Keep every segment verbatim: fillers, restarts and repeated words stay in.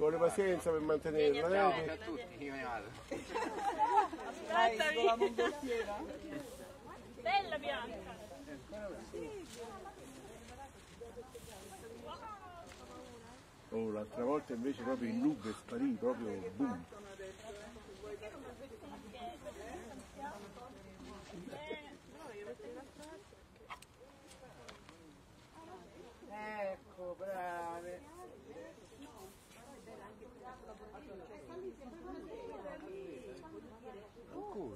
vuole pazienza per mantenerla. Ciao eh? a tutti, io me ne vado. Aspettami. La mondottiera. Bella bianca. Oh, l'altra volta invece proprio il nube sparì, proprio boom. Ecco, brave. Ancora,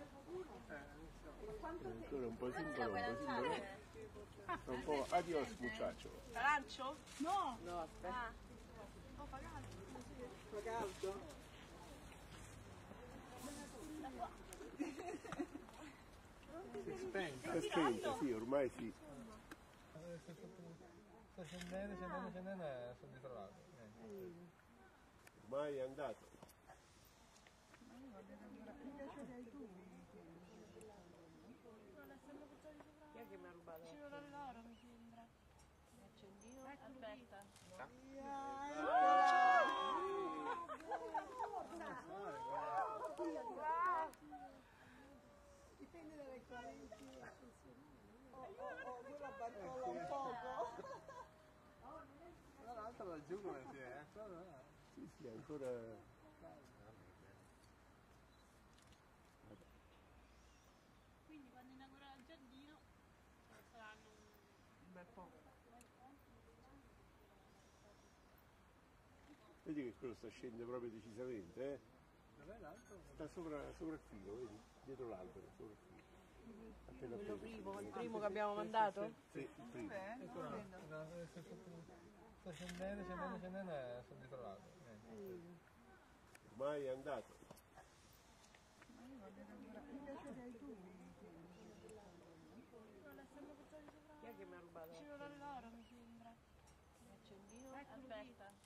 ancora un po' simbolo, un po' simbolo. Un po' adios muchacho. Arancio? No. No, aspetta. Ah. Oh, fa caldo. Fa caldo? Si è spenta. Si è spenta, sì, ormai sì. Sta scendendo, scendendo, scendendo e sono dietro l'altro. Ormai è andato. Chi è che mi ha rubato? Ci vuole loro, mi sembra. Accendino. Aspetta. Dipende dalle correnti. Oh, oh, oh, quella barcola un poco. No, l'altra laggiù come si è? Sì, sì, ancora. Quindi quando inaugurerà il giardino saranno Un bel po'. Vedi che quello sta scendendo proprio decisamente, eh? Dov'è l'altro? Sta sopra, sopra il filo, vedi? Dietro l'albero, sopra il filo. Appena Quello preso. primo, il primo che abbiamo mandato? Sì, il primo. Ecco, no, no, sta scendendo, scendendo, scendendo e sono dietro l'altro. Ormai è andato. Chi è che mi ha rubato? ci vuole loro, mi sembra. Accendino. Aspetta.